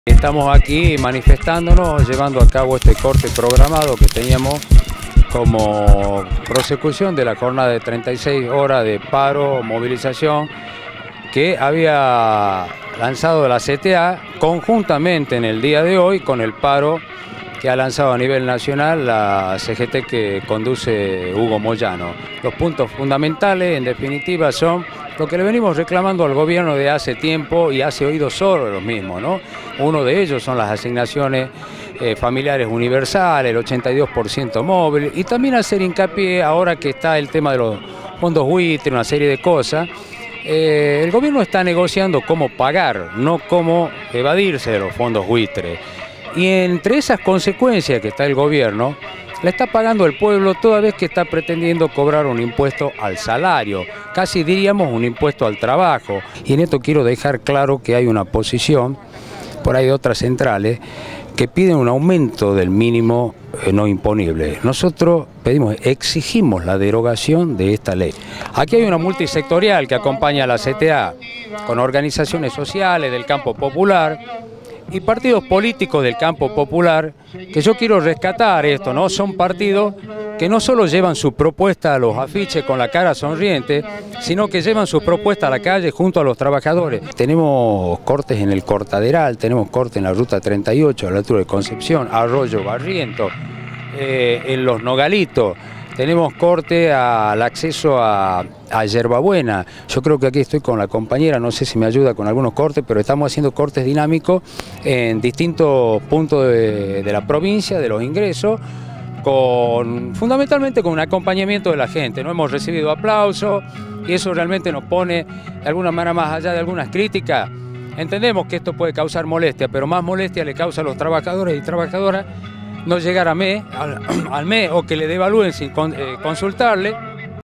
Estamos aquí manifestándonos, llevando a cabo este corte programado que teníamos como prosecución de la jornada de 36 horas de paro, movilización, que había lanzado la CTA conjuntamente en el día de hoy con el paro que ha lanzado a nivel nacional la CGT que conduce Hugo Moyano. Los puntos fundamentales, en definitiva, son lo que le venimos reclamando al gobierno de hace tiempo y hace oídos sordos los mismos, ¿no? Uno de ellos son las asignaciones familiares universales, el 82% móvil, y también hacer hincapié, ahora que está el tema de los fondos buitre, una serie de cosas, el gobierno está negociando cómo pagar, no cómo evadirse de los fondos buitre. Y entre esas consecuencias que está el gobierno, la está pagando el pueblo toda vez que está pretendiendo cobrar un impuesto al salario, casi diríamos un impuesto al trabajo. Y en esto quiero dejar claro que hay una posición, por ahí de otras centrales, que piden un aumento del mínimo no imponible. Nosotros exigimos la derogación de esta ley. Aquí hay una multisectorial que acompaña a la CTA, con organizaciones sociales del campo popular, y partidos políticos del campo popular, que yo quiero rescatar esto, ¿no? Son partidos que no solo llevan su propuesta a los afiches con la cara sonriente, sino que llevan su propuesta a la calle junto a los trabajadores. Tenemos cortes en el Cortaderal, tenemos cortes en la Ruta 38, a la altura de Concepción, Arroyo Barriento, en Los Nogalitos. Tenemos corte al acceso a Yerbabuena. Yo creo que aquí estoy con la compañera, no sé si me ayuda con algunos cortes, pero estamos haciendo cortes dinámicos en distintos puntos de la provincia, de los ingresos, fundamentalmente con un acompañamiento de la gente. No hemos recibido aplausos y eso realmente nos pone de alguna manera, más allá de algunas críticas. Entendemos que esto puede causar molestia, pero más molestia le causa a los trabajadores y trabajadoras no llegar al mes o que le devalúen sin consultarle.